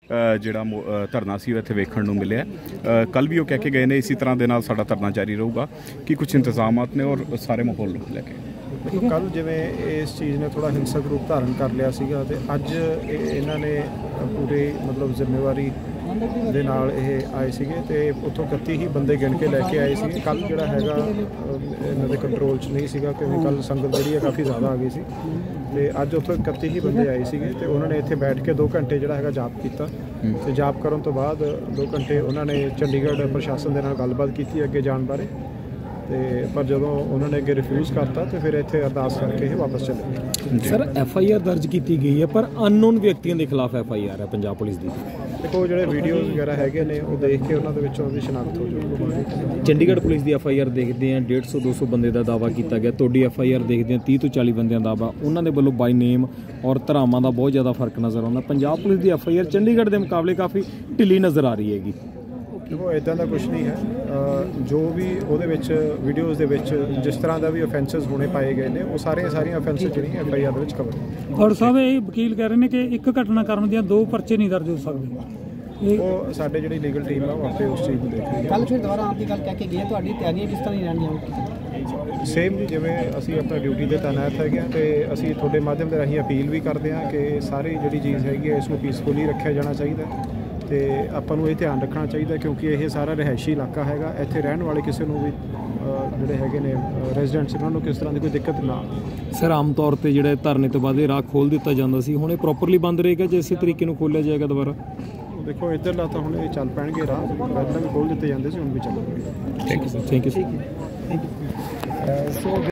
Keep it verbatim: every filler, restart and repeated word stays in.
ਜਿਹੜਾ ਧਰਨਾ ਸੀ ਉਹ ਇੱਥੇ ਵੇਖਣ ਨੂੰ ਮਿਲਿਆ। ਕੱਲ੍ਹ ਵੀ ਉਹ ਕਹਿ ਕੇ ਗਏ ਨੇ ਇसी ਤਰ੍ਹਾਂ ਦੇ ਨਾਲ ਸਾਡਾ ਧਰਨਾ ਜਾਰੀ ਰਹੂਗਾ ਕਿ ਕੁਝ ਇੰਤਜ਼ਾਮਾਤ ਨੇ ਔਰ ਸਾਰੇ ਮਾਹੌਲ ਨੂੰ ਲੈ ਕੇ। देखो कल जिमें इस चीज़ ने थोड़ा हिंसक रूप धारण कर लिया सीगा ते अज इन्हां ने पूरी मतलब जिम्मेवारी दे नाल इह आए सीगे ते उत्थों इकत्ती ही बंदे गिन के लैके आए सीगे। कल जिहड़ा हैगा इन्हां दे कंट्रोल च नहीं सीगा क्योंकि कल संगत जिहड़ी काफ़ी ज़्यादा आ गई सी ते अज उत्थों इकत्ती ही बंदे आए सीगे ते उन्होंने इत्थे बैठ के दो घंटे जिहड़ा हैगा जाप कीता ते जाप करन तो बाद दो घंटे उन्होंने चंडीगढ़ प्रशासन दे नाल गलबात कीती अगे जाण बारे ਤੇ ਪਰ ਜਦੋਂ ਉਹਨਾਂ ਨੇ ਅੱਗੇ ਰਿਫਿਊਜ਼ ਕਰਤਾ ਤੇ ਫਿਰ ਇੱਥੇ ਅਰਦਾਸ ਕਰਕੇ ਇਹ ਵਾਪਸ ਚਲੇ ਗਏ। ਸਰ ਐਫ ਆਈ ਆਰ ਦਰਜ ਕੀਤੀ ਗਈ ਹੈ ਪਰ ਅਨਨੋਨ ਵਿਅਕਤੀਆਂ ਦੇ ਖਿਲਾਫ ਐਫ ਆਈ ਆਰ ਹੈ ਪੰਜਾਬ ਪੁਲਿਸ ਦੀ। ਦੇਖੋ ਜਿਹੜੇ ਵੀਡੀਓਜ਼ ਵਗੈਰਾ ਹੈਗੇ ਨੇ ਉਹ ਦੇਖ ਕੇ ਉਹਨਾਂ ਦੇ ਵਿੱਚੋਂ ਉਹਦੀ ਸ਼ਨਾਖਤ ਹੋ ਜਾਊਗੀ। ਚੰਡੀਗੜ੍ਹ ਪੁਲਿਸ ਦੀ ਐਫ ਆਈ ਆਰ ਦੇਖਦੇ ਆ ਡੇਢ ਸੌ ਦੋ ਸੌ ਬੰਦੇ ਦਾ ਦਾਅਵਾ ਕੀਤਾ ਗਿਆ, ਤੁਹਾਡੀ ਐਫ ਆਈ ਆਰ ਦੇਖਦੇ ਆ ਤੀਹ ਤੋਂ ਚਾਲੀ ਬੰਦਿਆਂ ਦਾ ਦਾਅਵਾ, ਉਹਨਾਂ ਦੇ ਵੱਲੋਂ ਬਾਈ ਨੇਮ ਔਰ ਧਾਰਾਵਾਂ ਦਾ ਬਹੁਤ ਜ਼ਿਆਦਾ ਫਰਕ ਨਜ਼ਰ ਆਉਂਦਾ। ਪੰਜਾਬ ਪੁਲਿਸ ਦੀ ਐਫ ਆਈ ਆਰ ਚੰਡੀਗੜ੍ਹ ਦੇ ਮੁਕਾਬਲੇ ਕਾਫੀ ਢਿੱਲੀ ਨਜ਼ਰ ਆ ਰਹੀ ਹੈਗੀ। ਦੇਖੋ ਇੱਦਾਂ ਦਾ ਕੁਛ ਨਹੀਂ ਹੈ, ਜੋ ਵੀ ਉਹਦੇ ਵਿੱਚ ਵੀਡੀਓਜ਼ ਦੇ ਵਿੱਚ ਜਿਸ ਤਰ੍ਹਾਂ ਦਾ ਵੀ ਅਫੈਂਸਸ ਹੋਣੇ ਪਾਏ ਗਏ ਨੇ ਉਹ ਸਾਰੇ ਸਾਰੀਆਂ ਅਫੈਂਸਸ ਜਿਹੜੀਆਂ ਐਫ ਆਈ ਆਰ ਦੇ ਵਿੱਚ ਕਵਰ। ਔਰ ਸਾਹਿਬ ਇਹ ਵਕੀਲ ਕਹਿ ਰਹੇ ਨੇ ਕਿ ਇੱਕ ਘਟਨਾ ਕਰਨ ਦੀਆਂ ਦੋ ਪਰਚੇ ਨਹੀਂ ਦਰਜ ਹੋ ਸਕਦੇ। ਉਹ ਸਾਡੇ ਜਿਹੜੀ ਲੀਗਲ ਟੀਮ ਆ ਉਹ ਆਪੇ ਉਸ ਚੀਜ਼ ਨੂੰ ਦੇਖ ਰਹੀ ਹੈ। ਕੱਲ੍ਹ ਫਿਰ ਦੁਬਾਰਾ ਆਉਣ ਦੀ ਗੱਲ ਕਹਿ ਕੇ ਗਏ, ਤੁਹਾਡੀ ਤਿਆਰੀਆਂ ਕਿਸ ਤਰ੍ਹਾਂ ਰਹਿਣਗੀਆਂ? ਸੇਮ ਜੀ ਜਿਵੇਂ ਅਸੀਂ ਆਪਣਾ ਡਿਊਟੀ ਤੇ ਤੈਨਾਤ ਹੈਗੇ ਹਾਂ ਤੇ ਅਸੀਂ ਤੁਹਾਡੇ ਮਾਧਿਅਮ ਦੇ ਰਾਹੀਂ ਅਪੀਲ ਵੀ ਕਰਦੇ ਹਾਂ ਕਿ ਸਾਰੀ ਜਿਹੜੀ ਚੀਜ਼ ਹੈਗੀ ਹੈ ਇਸ ਨੂੰ ਪੀਸਫੁਲੀ ਰੱਖਿਆ ਜਾਣਾ ਚਾਹੀਦਾ ਤੇ ਆਪਾਂ ਨੂੰ ਇਹ ਧਿਆਨ ਰੱਖਣਾ ਚਾਹੀਦਾ ਕਿਉਂਕਿ ਇਹ ਸਾਰਾ ਰਿਹਾਇਸ਼ੀ ਇਲਾਕਾ ਹੈਗਾ। ਇੱਥੇ ਰਹਿਣ ਵਾਲੇ ਕਿਸੇ ਨੂੰ ਵੀ ਜਿਹੜੇ ਹੈਗੇ ਨੇ ਰੈਜ਼ੀਡੈਂਟਸ ਉਹਨਾਂ ਨੂੰ ਕਿਸ ਤਰ੍ਹਾਂ ਦੀ ਕੋਈ ਦਿੱਕਤ ਨਾ ਆਵੇ। ਸਰ ਆਮ ਤੌਰ ਤੇ ਜਿਹੜੇ ਧਰਨੇ ਤੋਂ ਬਾਅਦ ਇਹ ਰਾਹ ਖੋਲ੍ਹ ਦਿੱਤਾ ਜਾਂਦਾ ਸੀ, ਹੁਣ ਇਹ ਪ੍ਰੋਪਰਲੀ ਬੰਦ ਰਹੇਗਾ ਜੇ ਇਸੇ ਤਰੀਕੇ ਨੂੰ ਖੋਲ੍ਹਿਆ ਜਾਏਗਾ ਦੁਬਾਰਾ? ਦੇਖੋ ਇੱਧਰਲਾ ਤਾਂ ਹੁਣ ਇਹ ਚੱਲ ਪੈਣਗੇ ਰਾਹ, ਪਹਿਲਾਂ ਵੀ ਖੋਲ੍ਹ ਦਿੱਤੇ ਜਾਂਦੇ ਸੀ ਹੁਣ ਵੀ ਚੱਲਣਗੇ। Thank you sir. Thank you. Thank you.